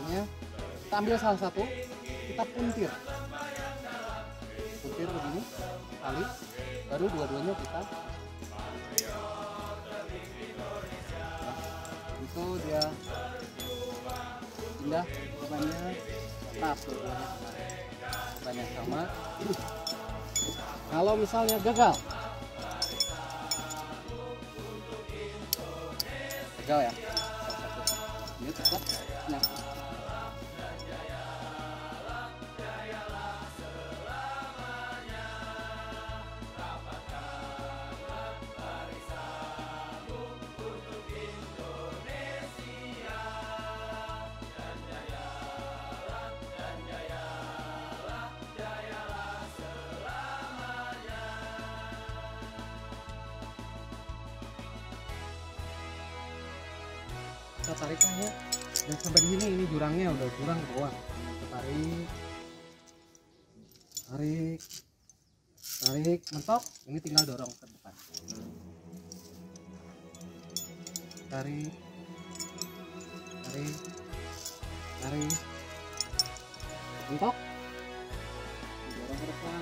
caranya kita ambil salah satu, kita puntir begini kali, baru dua-duanya kita itu dia pindah bebannya tetap bebannya sama. Kalau misalnya gagal ya ini tetap nyatu. Kita tarik aja dan sampai di sini, ini jurangnya udah jurang ke bawah. Kita tarik mentok, ini tinggal dorong ke depan. Tarik mentok, dorong ke depan.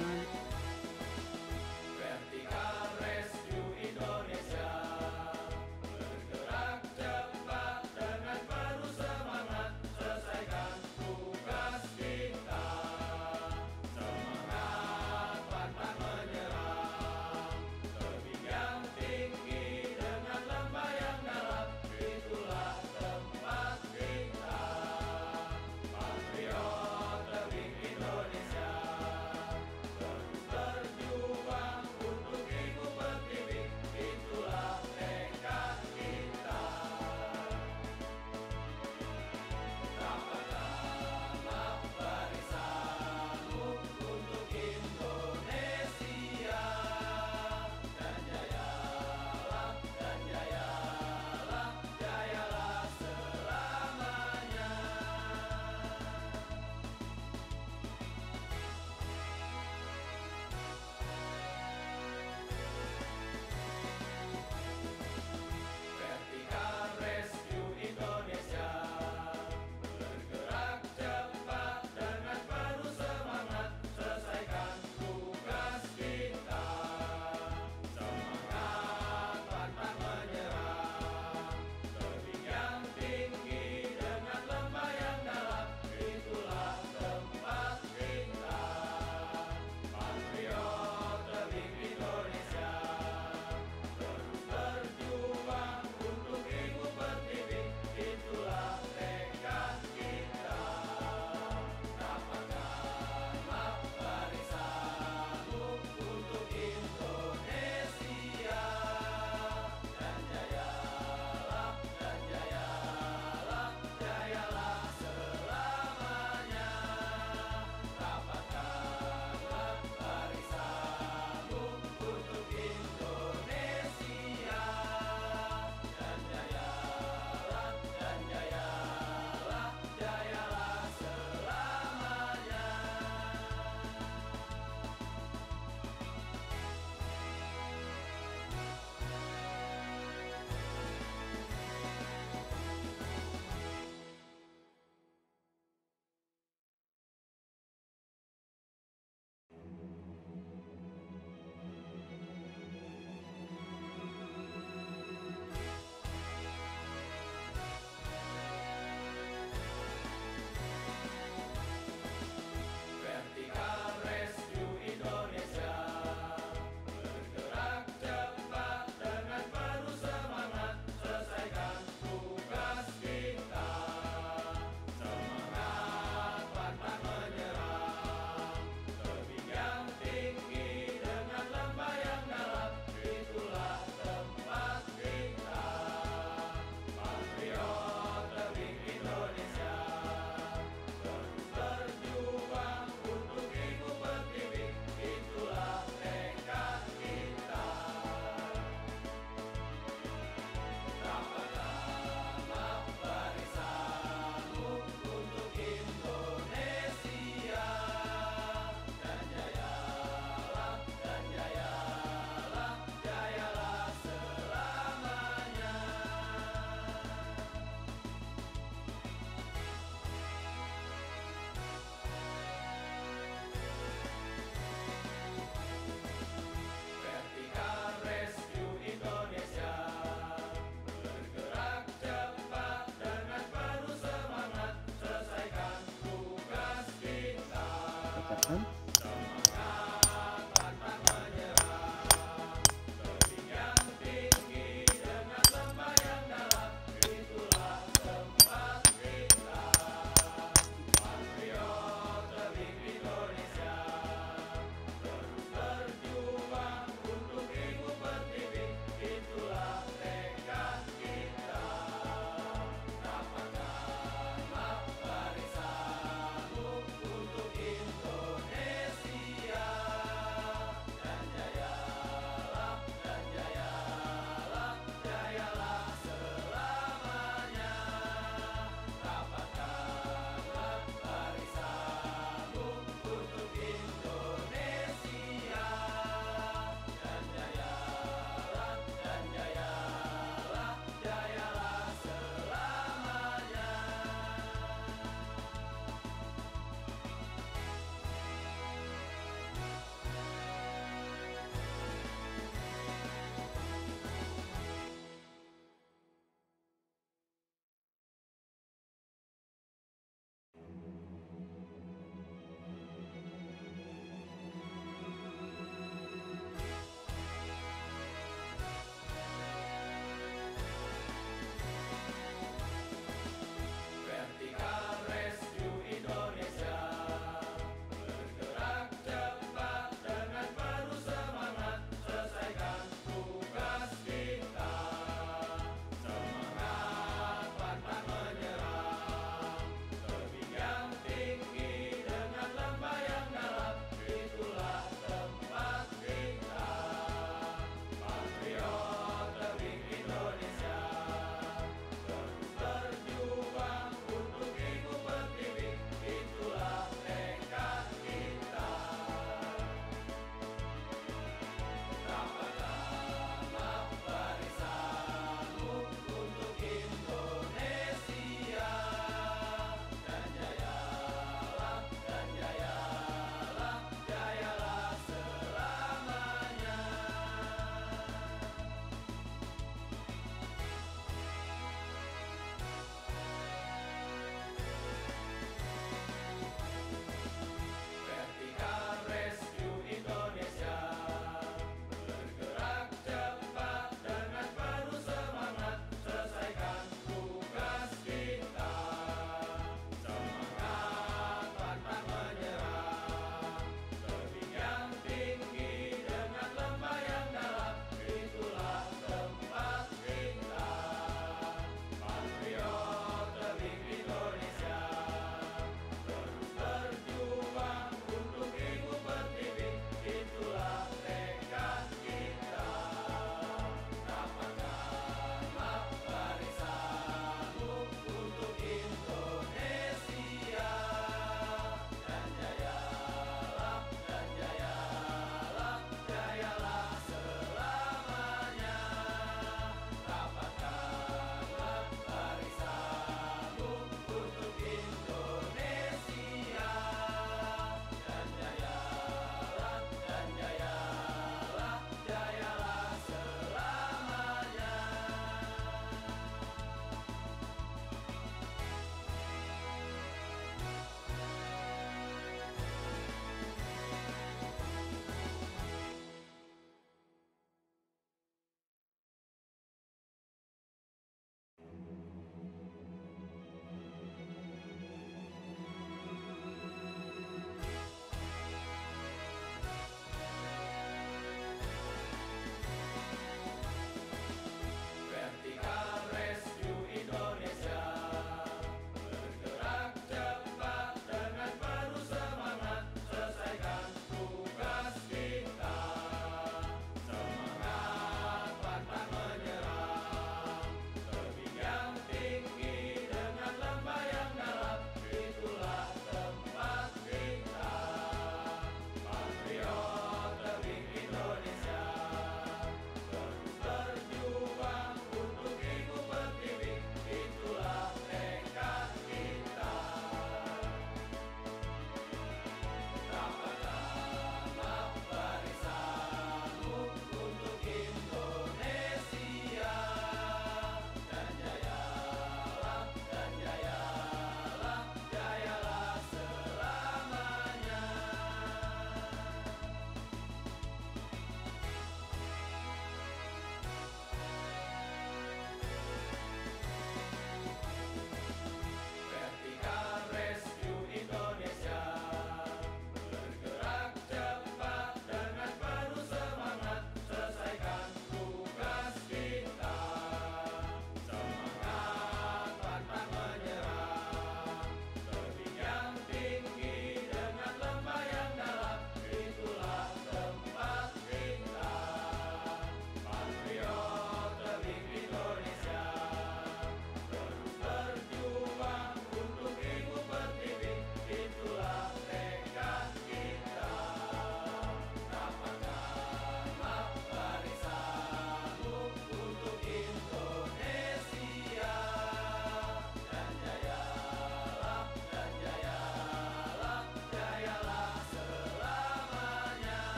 kan?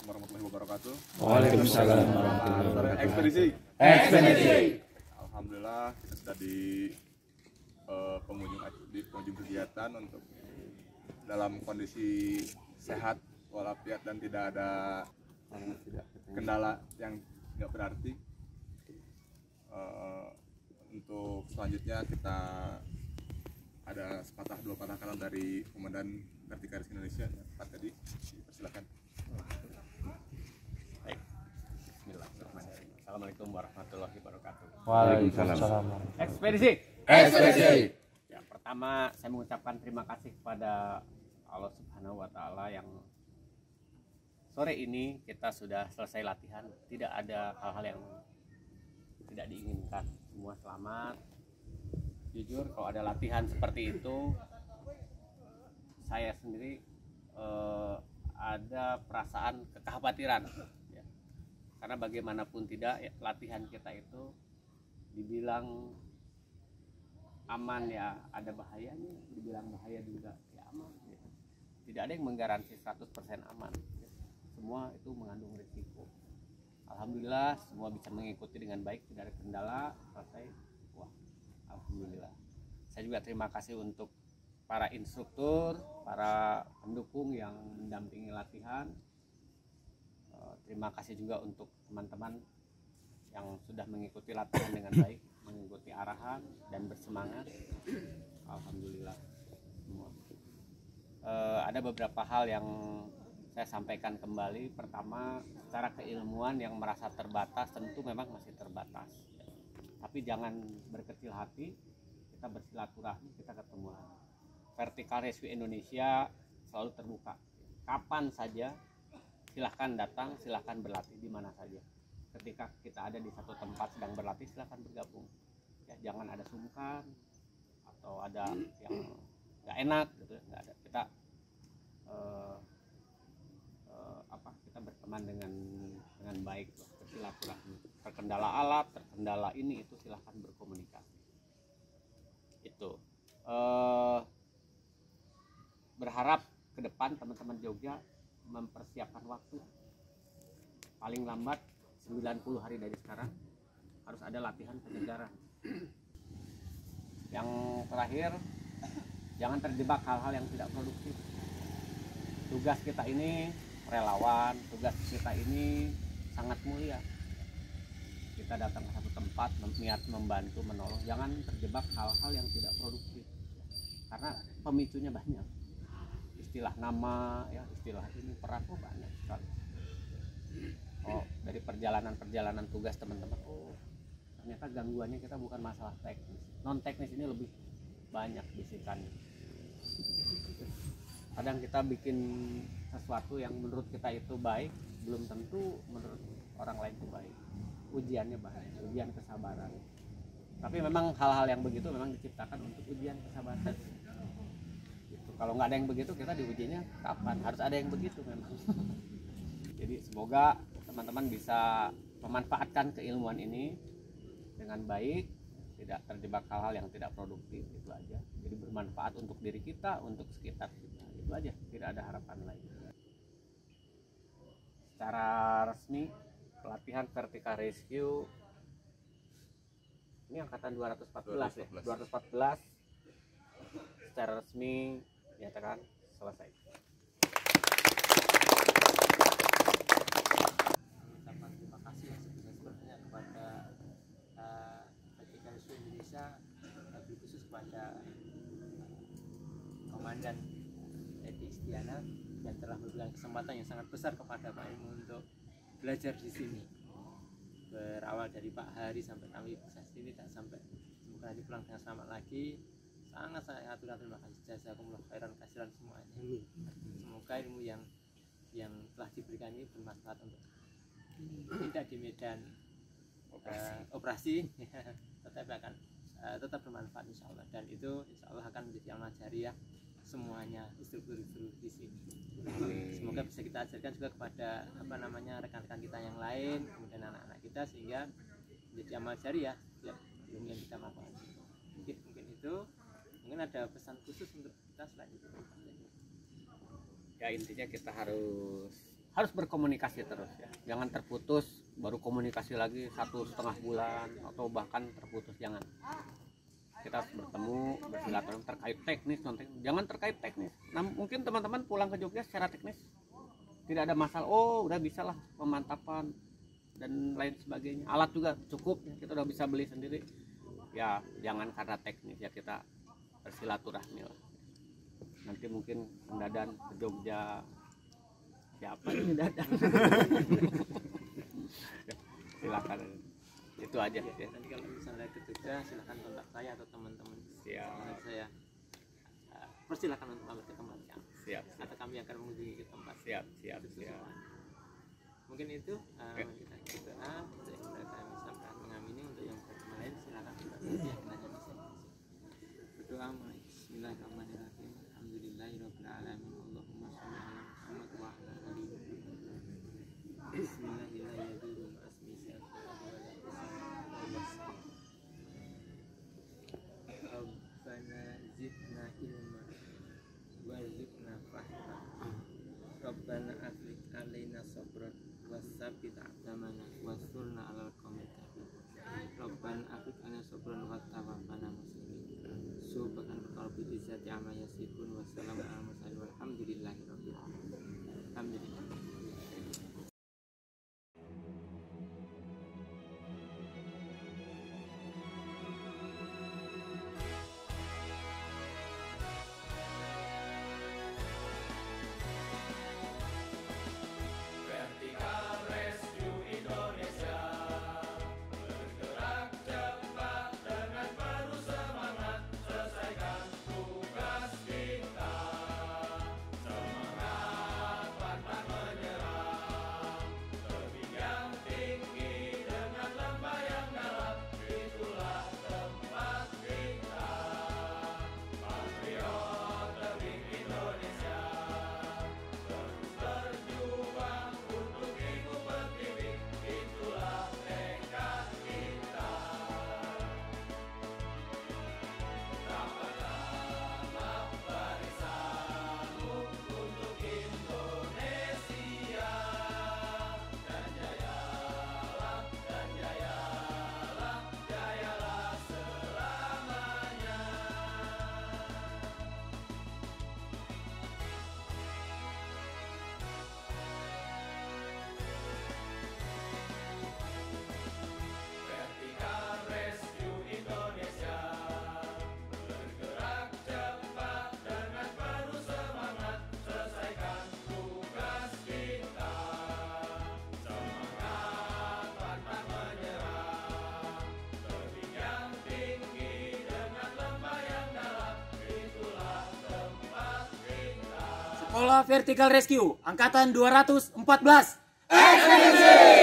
warahmatullahi wabarakatuh. Waalaikumsalam warahmatullahi wabarakatuh. Ekspedisi. Alhamdulillah kita sudah di pengunjung kegiatan untuk dalam kondisi sehat walafiat dan tidak ada kendala yang nggak berarti. Untuk selanjutnya kita ada sepatah dua patah kalam dari Komandan Kartika Rizky Indonesia, Pak Teddy, persilakan. Baik. Bismillahirrahmanirrahim. Assalamualaikum warahmatullahi wabarakatuh. Waalaikumsalam. Ekspedisi. Ekspedisi. Ya, pertama saya mengucapkan terima kasih kepada Allah Subhanahu wa taala yang sore ini kita sudah selesai latihan. Tidak ada hal-hal yang tidak diinginkan. Semua selamat. Jujur kalau ada latihan seperti itu saya sendiri ada perasaan kekhawatiran ya. Karena bagaimanapun tidak ya, latihan kita itu dibilang aman ya ada bahayanya, dibilang bahaya juga ya aman ya. Tidak ada yang menggaransi 100% aman ya. Semua itu mengandung risiko. Alhamdulillah semua bisa mengikuti dengan baik, tidak ada kendala, selesai. Wah, alhamdulillah. Saya juga terima kasih untuk para instruktur, para pendukung yang mendampingi latihan. Terima kasih juga untuk teman-teman yang sudah mengikuti latihan dengan baik, mengikuti arahan dan bersemangat. Alhamdulillah semua. Ada beberapa hal yang saya sampaikan kembali. Pertama, secara keilmuan yang merasa terbatas tentu memang masih terbatas. Tapi jangan berkecil hati, kita bersilaturahmi, kita ketemu. Vertical Rescue Indonesia selalu terbuka. Kapan saja silahkan datang, silahkan berlatih di mana saja. Ketika kita ada di satu tempat sedang berlatih, silahkan bergabung. Ya, jangan ada sungkan atau ada yang nggak enak gitu, nggak ada. Kita kita berteman dengan baik, bersilaturahmi. Terkendala alat, terkendala ini itu silahkan berkomunikasi. Itu berharap ke depan teman-teman Jogja mempersiapkan waktu paling lambat 90 hari dari sekarang harus ada latihan penyegaran. Yang terakhir, jangan terjebak hal-hal yang tidak produktif. Tugas kita ini relawan, tugas kita ini sangat mulia. Kita datang ke satu tempat, niat membantu, menolong. Jangan terjebak hal-hal yang tidak produktif, karena pemicunya banyak. Istilah nama, ya istilah ini peran banyak sekali. Oh, dari perjalanan tugas teman-teman, oh ternyata gangguannya kita bukan masalah teknis, non teknis ini lebih banyak bisikannya. Kadang kita bikin sesuatu yang menurut kita itu baik, belum tentu menurut orang lain itu baik. Ujiannya banyak, ujian kesabaran. Tapi memang hal-hal yang begitu memang diciptakan untuk ujian kesabaran. Gitu. Kalau nggak ada yang begitu, kita diujinya kapan? Harus ada yang begitu memang. Jadi semoga teman-teman bisa memanfaatkan keilmuan ini dengan baik, tidak terjebak hal-hal yang tidak produktif, itu aja. Jadi bermanfaat untuk diri kita, untuk sekitar kita, itu aja. Tidak ada harapan lain. Secara resmi pelatihan Vertical Rescue ini angkatan 214 ya, 214 secara resmi nyatakan selesai. Mengucapkan terima kasih sebesar-besarnya kepada Vertical Rescue Indonesia, lebih khusus kepada Komandan Edi Istiana yang telah memberikan kesempatan yang sangat besar kepada Pak Ilmu untuk belajar di sini. Berawal dari Pak Hari sampai kami bisa sini dan sampai semoga nanti pulang dengan selamat lagi. Sangat terima kasih, jazakumullah khairan kasiran semuanya. Semoga ilmu yang telah diberikan ini bermanfaat untuk tidak di medan operasi tetapi akan tetap bermanfaat insya Allah, dan itu insya Allah akan menjadi amal jariah semuanya instruktur di sini. Semoga bisa kita ajarkan juga kepada rekan-rekan kita yang lain, kemudian anak-anak kita, sehingga menjadi amal jariah setiap ilmu yang kita lakukan. Mungkin itu, mungkin ada pesan khusus untuk kita selain itu. Ya intinya kita harus harus berkomunikasi terus ya, jangan terputus baru komunikasi lagi 1,5 bulan atau bahkan terputus, jangan. Kita harus bertemu bersilaturahmi terkait teknis, jangan terkait teknis. Nah, mungkin teman-teman pulang ke Jogja secara teknis tidak ada masalah, oh udah bisa lah pemantapan dan lain sebagainya, alat juga cukup ya, kita udah bisa beli sendiri ya. Jangan karena teknis ya, kita bersilaturahmi lah. Nanti mungkin Dadan ke Jogja, siapa ini Dadan? Silakan, itu aja ya. Nanti kalau misalnya ke Jogja silakan kontak saya atau teman-teman. Siap. Saya persilakan untuk mampir ke tempatnya. Siap. Atau kami akan mengunjungi ke tempat. Siap. Mungkin itu kita untuk yang sudah kami sampaikan mengamini. Untuk yang lain silakan kita nanti akan ada di sini. Berdoa. Bismillahirrahmanirrahim. Alhamdulillahirabbil alamin. Allahumma shalli ala Muhammad wa ala ali Muhammad. Bismillahirrahmanirrahim. Rabbana zidna ilma warzuqna fahma. Rabbana afrik alaina sabran wasabbit aqdamana wansurna 'alal qaumil kafirin. Rabbana afrik alaina sabran wa tawaffana muslimin. Subhana rabbika izzati amma yasifun wa salamun 'alal mursalin walhamdulillahi rabbil alamin. Alhamdulillah. Sekolah Vertical Rescue Angkatan 214. Ekspedisi!